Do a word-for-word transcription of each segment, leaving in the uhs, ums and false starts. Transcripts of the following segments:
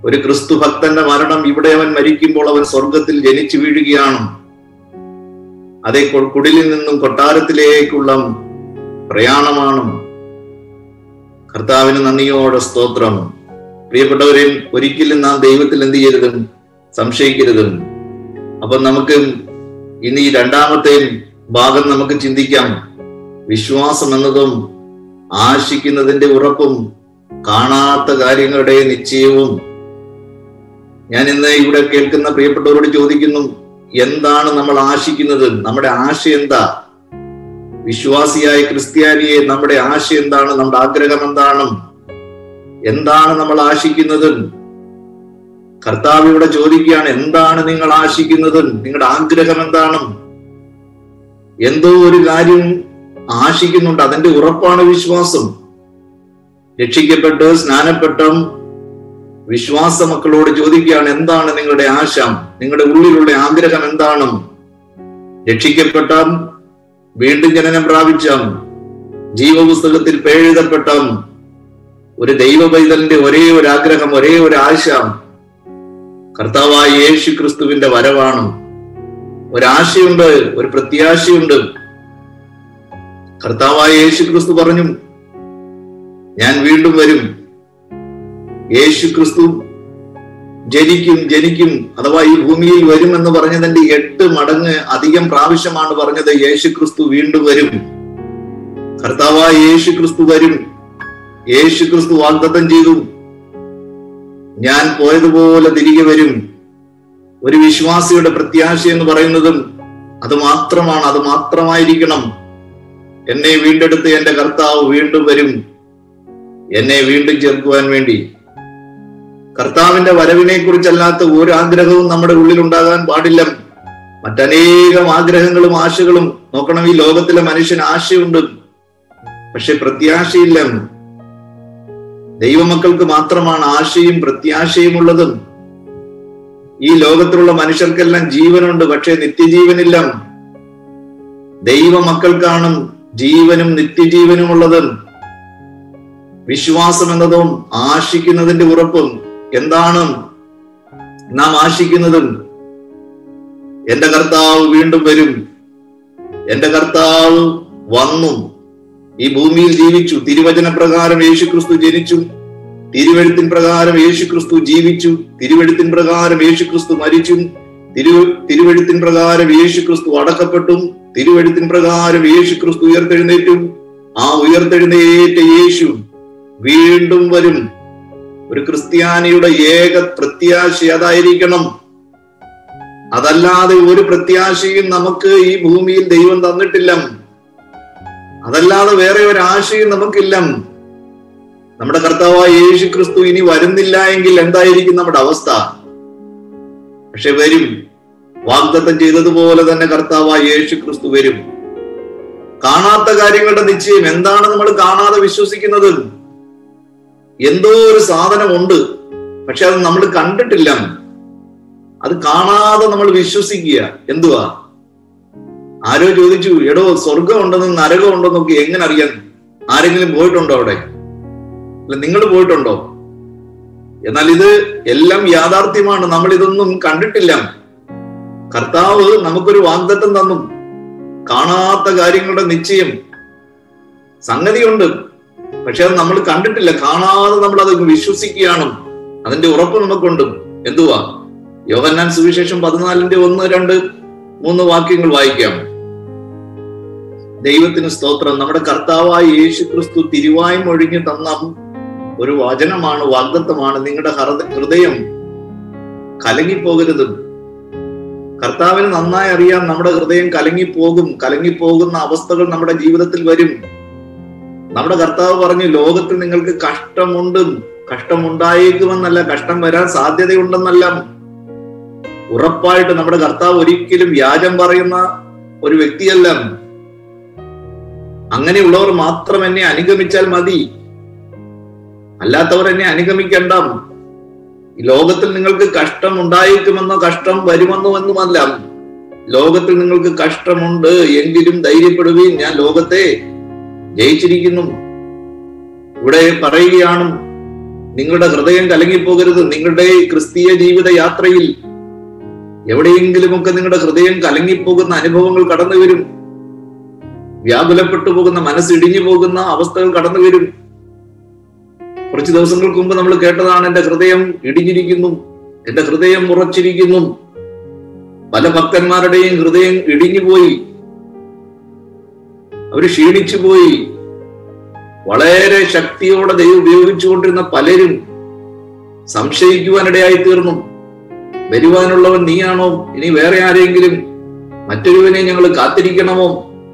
ഒരു ക്രിസ്തു ഭക്തന്റെ മരണം ഇവിടെ അവൻ മരിക്കുമ്പോൾ അവൻ സ്വർഗത്തിൽ ജനിച്ചു വീഴുകയാണ്. അതേ കുടിലിൽ നിന്നും കൊട്ടാരത്തിലേക്കുള്ള പ്രയാണമാണ്. കർത്താവിന് നന്ദിയോടെ സ്തോത്രം. പ്രിയപ്പെട്ടവരെ, ഒരിക്കലും നാം ദൈവത്തിൽ എന്ത് ചെയ്യരുതും, സംശയിക്കരുതും. അപ്പൊ നമുക്ക് ഇനി ഈ രണ്ടാമത്തെ ഭാഗം നമുക്ക് ചിന്തിക്കാം. വിശ്വാസം എന്നതും ആശിക്കുന്നതിന്റെ ഉറപ്പും കാണാത്ത കാര്യങ്ങളുടെ നിശ്ചയവും. ഞാൻ ഇന്ന് ഇവിടെ കേൾക്കുന്ന പ്രിയപ്പെട്ടവരോട് ചോദിക്കുന്നു, എന്താണ് നമ്മൾ ആശിക്കുന്നത്? നമ്മുടെ ആശ എന്താ? വിശ്വാസിയായ ക്രിസ്ത്യാനിയെ നമ്മുടെ ആശ എന്താണ്? നമ്മുടെ ആഗ്രഹം എന്താണ്? എന്താണ് നമ്മൾ ആശിക്കുന്നത്? കർത്താവ് ഇവിടെ ചോദിക്കുകയാണ്, എന്താണ് നിങ്ങൾ ആശിക്കുന്നത്? നിങ്ങളുടെ ആഗ്രഹം എന്താണ്? എന്തോ ഒരു കാര്യം ആശിക്കുന്നുണ്ട്, അതിന്റെ ഉറപ്പാണ് വിശ്വാസം. രക്ഷിക്കപ്പെട്ട് സ്നാനപ്പെട്ടും വിശ്വാസ മക്കളോട് ചോദിക്കുകയാണ്, എന്താണ് നിങ്ങളുടെ ആശ? നിങ്ങളുടെ ഉള്ളിലുള്ള ആഗ്രഹം എന്താണ്? രക്ഷിക്കപ്പെട്ട, വീണ്ടും ജനനം പ്രാപിച്ച, ജീവപുസ്തകത്തിൽ പേരെഴുതപ്പെട്ട ഒരു ദൈവ പൈതലിന്റെ ഒരേ ഒരു ആഗ്രഹം, ഒരേ ഒരു ആശ കർത്താവായ യേശു ക്രിസ്തുവിന്റെ വരവാണ്. ഒരാശയുണ്ട്, ഒരു പ്രത്യാശയുണ്ട്. കർത്താവായ യേശു ക്രിസ്തു പറഞ്ഞു, ഞാൻ വീണ്ടും വരും. യേശു ക്രിസ്തു ജനിക്കും ജനിക്കും അഥവാ ഈ ഭൂമിയിൽ വരും എന്ന് പറഞ്ഞതിന്റെ എട്ട് മടങ്ങ് അധികം പ്രാവശ്യമാണ് പറഞ്ഞത് യേശു ക്രിസ്തു വീണ്ടും വരും. കർത്താവായ യേശു ക്രിസ്തു വരും. യേശു ക്രിസ്തു വാഗ്ദത്തം ചെയ്തു, ഞാൻ പോയതുപോലെ തിരികെ വരും. ഒരു വിശ്വാസിയുടെ പ്രത്യാശ എന്ന് പറയുന്നതും അത് മാത്രമാണ്, അത് മാത്രമായിരിക്കണം. എന്നെ വീണ്ടെടുത്ത് എന്റെ കർത്താവ് വീണ്ടും വരും, എന്നെ വീണ്ടും ചേർക്കുവാൻ വേണ്ടി. കർത്താവിന്റെ വരവിനെ കുറിച്ചല്ലാത്ത ഒരു ആഗ്രഹവും നമ്മുടെ ഉള്ളിൽ ഉണ്ടാകാൻ പാടില്ല. മറ്റനേകം ആഗ്രഹങ്ങളും ആശകളും നോക്കണം. ഈ ലോകത്തിലെ മനുഷ്യന് ആശയുണ്ട്, പക്ഷെ പ്രത്യാശയില്ല. ദൈവമക്കൾക്ക് മാത്രമാണ് ആശയും പ്രത്യാശയും ഉള്ളത്. ഈ ലോകത്തിലുള്ള മനുഷ്യർക്കെല്ലാം ജീവനുണ്ട്, പക്ഷെ നിത്യജീവനില്ല. ദൈവമക്കൾക്കാണ് ജീവനും നിത്യജീവനും ഉള്ളത്. വിശ്വാസം എന്നതും ആശിക്കുന്നതിന്റെ ഉറപ്പും. എന്താണ് നാം ആശിക്കുന്നത്? എന്റെ കർത്താവ് വീണ്ടും വരും. എന്റെ കർത്താവ് വന്നു, ഈ ഭൂമിയിൽ ജീവിച്ചു. തിരുവചന പ്രകാരം യേശു ക്രിസ്തു ജനിച്ചു, തിരുവെഴുത്തിൻ പ്രകാരം യേശു ക്രിസ്തു ജീവിച്ചു, തിരുവെഴുത്തിൻ പ്രകാരം യേശു ക്രിസ്തു മരിച്ചു, തിരു തിരുവെഴുത്തിൻ പ്രകാരം യേശു ക്രിസ്തു അടക്കപ്പെട്ടു, തിരുവെഴുത്തിൻ പ്രകാരം യേശു ക്രിസ്തു ഉയർത്തെഴുന്നേറ്റും. ആ ഉയർത്തെഴുന്നേറ്റ യേശു വീണ്ടും വരും. ഒരു ക്രിസ്ത്യാനിയുടെ ഏക പ്രത്യാശ അതായിരിക്കണം. അതല്ലാതെ ഒരു പ്രത്യാശയും നമുക്ക് ഈ ഭൂമിയിൽ ദൈവം തന്നിട്ടില്ല. അതല്ലാതെ വേറെ ഒരു ആശയും നമുക്കില്ല. നമ്മുടെ കർത്താവായ യേശു ക്രിസ്തു ഇനി വരുന്നില്ല എങ്കിൽ എന്തായിരിക്കും നമ്മുടെ അവസ്ഥ? പക്ഷെ വരും. വാഗ്ദത്തം ചെയ്തതുപോലെ തന്നെ കർത്താവായ യേശു ക്രിസ്തു വരും. കാണാത്ത കാര്യങ്ങളുടെ നിശ്ചയം. എന്താണ് നമ്മൾ കാണാതെ വിശ്വസിക്കുന്നത്? എന്തോ ഒരു സാധനമുണ്ട്, പക്ഷെ അത് നമ്മൾ കണ്ടിട്ടില്ല. അത് കാണാതെ നമ്മൾ വിശ്വസിക്കുക. എന്തുവാ? ആരോ ചോദിച്ചു, എടോ സ്വർഗം ഉണ്ടെന്നും നരകം ഉണ്ടെന്നൊക്കെ എങ്ങനെ അറിയാൻ? ആരെങ്കിലും പോയിട്ടുണ്ടോ അവിടെ? അല്ല, നിങ്ങൾ പോയിട്ടുണ്ടോ? എന്നാൽ ഇത് എല്ലാം യാഥാർത്ഥ്യമാണ്. നമ്മൾ ഇതൊന്നും കണ്ടിട്ടില്ല. കർത്താവ് നമുക്കൊരു വാഗ്ദത്തം തന്നു. കാണാത്ത കാര്യങ്ങളുടെ നിശ്ചയം. സംഗതിയുണ്ട്, പക്ഷെ അത് നമ്മൾ കണ്ടിട്ടില്ല. കാണാതെ നമ്മൾ അത് വിശ്വസിക്കുകയാണ്. അതിന്റെ ഉറപ്പ് നമുക്കുണ്ട്. എന്തുവാ? യോഹന്നാൻ സുവിശേഷം പതിനാലിന്റെ ഒന്ന് രണ്ട് മൂന്ന് വാക്യങ്ങൾ വായിക്കാം. ദൈവത്തിന് സ്തോത്രം. നമ്മുടെ കർത്താവായ യേശു ക്രിസ്തു തിരുവായി മൊഴിഞ്ഞു തന്ന ഒരു വചനമാണ്, വാഗ്ദത്തമാണ്. നിങ്ങളുടെ ഹൃദയം കലങ്ങിപ്പോകരുത്. കർത്താവിന് നന്നായി അറിയാം നമ്മുടെ ഹൃദയം കലങ്ങിപ്പോകും. കലങ്ങിപ്പോകുന്ന അവസ്ഥകൾ നമ്മുടെ ജീവിതത്തിൽ വരും. നമ്മുടെ കർത്താവ് പറഞ്ഞു, ലോകത്തിൽ നിങ്ങൾക്ക് കഷ്ടമുണ്ട്. കഷ്ടമുണ്ടായേക്കുമെന്നല്ല, കഷ്ടം വരാൻ സാധ്യതയുണ്ടെന്നല്ല. ഉറപ്പായിട്ട് നമ്മുടെ കർത്താവ് ഒരിക്കലും വ്യാജം പറയുന്ന ഒരു വ്യക്തിയല്ല. അങ്ങനെയുള്ളവർ മാത്രം എന്നെ അനുഗമിച്ചാൽ മതി, അല്ലാത്തവർ എന്നെ അനുഗമിക്കണ്ട. ഈ ലോകത്തിൽ നിങ്ങൾക്ക് കഷ്ടം ഉണ്ടായേക്കുമെന്നോ കഷ്ടം വരുമെന്നോ എന്നുമല്ല. ലോകത്തിൽ നിങ്ങൾക്ക് കഷ്ടമുണ്ട്, എങ്കിലും ധൈര്യപ്പെടുകയും ഞാൻ ലോകത്തെ ജയിച്ചിരിക്കുന്നു. ഇവിടെ പറയുകയാണ്, നിങ്ങളുടെ ഹൃദയം കലങ്ങിപ്പോകരുത്. നിങ്ങളുടെ ക്രിസ്തീയ ജീവിത യാത്രയിൽ എവിടെയെങ്കിലുമൊക്കെ നിങ്ങളുടെ ഹൃദയം കലങ്ങിപ്പോകുന്ന അനുഭവങ്ങൾ കടന്നു വരും. വ്യാകുലപ്പെട്ടു പോകുന്ന, മനസ്സിടിഞ്ഞു പോകുന്ന അവസ്ഥകൾ കടന്നു വരും. കുറച്ച് ദിവസങ്ങൾക്ക് മുമ്പ് നമ്മൾ കേട്ടതാണ്, എന്റെ ഹൃദയം ഇടിഞ്ഞിരിക്കുന്നു, എന്റെ ഹൃദയം ഉറച്ചിരിക്കുന്നു. പല ഭക്തന്മാരുടെയും ഹൃദയം ഇടിഞ്ഞുപോയി, അവര് ക്ഷീണിച്ചു പോയി. വളരെ ശക്തിയോടെ ദൈവം ഉപയോഗിച്ചുകൊണ്ടിരുന്ന പലരും സംശയിക്കുവാനിടയായി തീർന്നു. വരുവാനുള്ളവൻ നീയാണോ? ഇനി വേറെ ആരെങ്കിലും, മറ്റൊരുവനെ ഞങ്ങൾ കാത്തിരിക്കണമോ?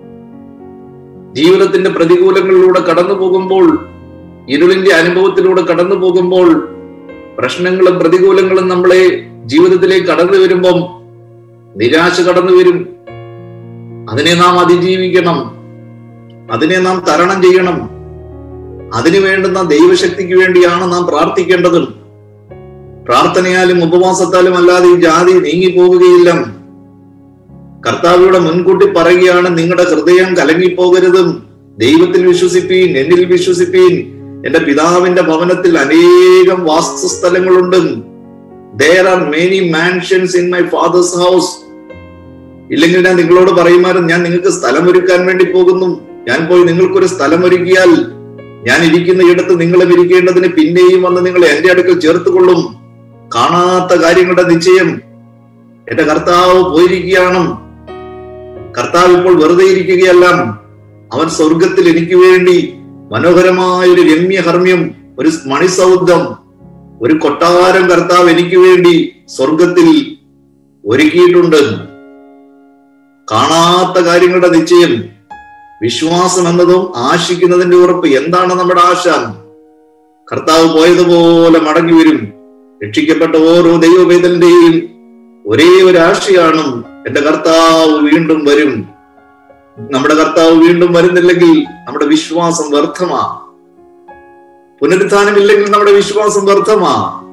ജീവിതത്തിന്റെ പ്രതികൂലങ്ങളിലൂടെ കടന്നു പോകുമ്പോൾ, ഇരുളിന്റെ അനുഭവത്തിലൂടെ കടന്നു പോകുമ്പോൾ, പ്രശ്നങ്ങളും പ്രതികൂലങ്ങളും നമ്മളെ ജീവിതത്തിലേക്ക് കടന്നു വരുമ്പം നിരാശ കടന്നു വരും. അതിനെ നാം അതിജീവിക്കണം, അതിനെ നാം തരണം ചെയ്യണം. അതിനു വേണ്ടുന്ന ദൈവശക്തിക്ക് വേണ്ടിയാണ് നാം പ്രാർത്ഥിക്കേണ്ടത്. പ്രാർത്ഥനയാലും ഉപവാസത്താലും അല്ലാതെ ഈ ജാതി നീങ്ങിപ്പോവുകയില്ല. കർത്താവിയുടെ മുൻകൂട്ടി പറയുകയാണ്, നിങ്ങളുടെ ഹൃദയം കലങ്ങിപ്പോകരുതും, ദൈവത്തിൽ വിശ്വസിപ്പീൻ, എന്നിൽ വിശ്വസിപ്പീൻ. എന്റെ പിതാവിന്റെ ഭവനത്തിൽ അനേകം വാസസ്ഥലങ്ങളുണ്ട്. There are many mansions in my father's house. ഇല്ലെങ്കിൽ ഞാൻ നിങ്ങളോട് പറയുമായിരുന്നു, ഞാൻ നിങ്ങൾക്ക് സ്ഥലം ഒരുക്കാൻ വേണ്ടി പോകുന്നു. ഞാൻ പോയി നിങ്ങൾക്കൊരു സ്ഥലം ഒരുക്കിയാൽ ഞാൻ ഇരിക്കുന്ന ഇടത്ത് നിങ്ങളെ ഇരിക്കേണ്ടതിന് പിന്നെയും വന്ന് നിങ്ങളെ എന്റെ അടുക്കൽ ചേർത്തുകൊള്ളും. കാണാത്ത കാര്യങ്ങളുടെ നിശ്ചയം. എന്റെ കർത്താവ് പോയിരിക്കുകയാണ്. കർത്താവ് ഇപ്പോൾ വെറുതെ ഇരിക്കുകയല്ല. അവൻ സ്വർഗത്തിൽ എനിക്ക് വേണ്ടി മനോഹരമായ ഒരു രമ്യഹർമ്മ്യം, ഒരു മണിസൗധം, ഒരു കൊട്ടാരം കർത്താവ് എനിക്ക് വേണ്ടി സ്വർഗത്തിൽ ഒരുക്കിയിട്ടുണ്ട്. കാണാത്ത കാര്യങ്ങളുടെ നിശ്ചയം. വിശ്വാസം എന്നതും ആശിക്കുന്നതിന്റെ ഉറപ്പ്. എന്താണ് നമ്മുടെ ആശ? കർത്താവ് പോയതുപോലെ മടങ്ങി വരും. രക്ഷിക്കപ്പെട്ട ഓരോ ദൈവവേദന്റെയും ഒരേ ഒരു ആശയാണ്, എന്റെ കർത്താവ് വീണ്ടും വരും. നമ്മുടെ കർത്താവ് വീണ്ടും വരുന്നില്ലെങ്കിൽ നമ്മുടെ വിശ്വാസം വ്യർത്ഥമാ. പുനരുത്ഥാനമില്ലെങ്കിൽ നമ്മുടെ വിശ്വാസം വ്യർത്ഥമാ.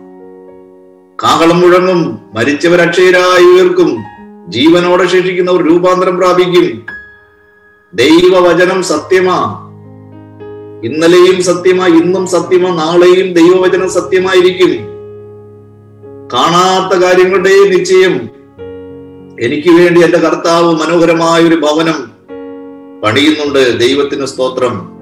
കാഹളം മുഴങ്ങും, മരിച്ചവർ അക്ഷയരായി ഉയർക്കും, ജീവനോടെ ശേഷിക്കുന്നവർ രൂപാന്തരം പ്രാപിക്കും. ദൈവവചനം സത്യമാ. ഇന്നലെയും സത്യമാ, ഇന്നും സത്യമാ, നാളെയും ദൈവവചനം സത്യമായിരിക്കും. കാണാത്ത കാര്യങ്ങളുടെ നിശ്ചയം. എനിക്ക് വേണ്ടി എന്റെ കർത്താവ് മനോഹരമായ ഒരു ഭവനം പണിയുന്നുണ്ട്. ദൈവത്തിന് സ്തോത്രം.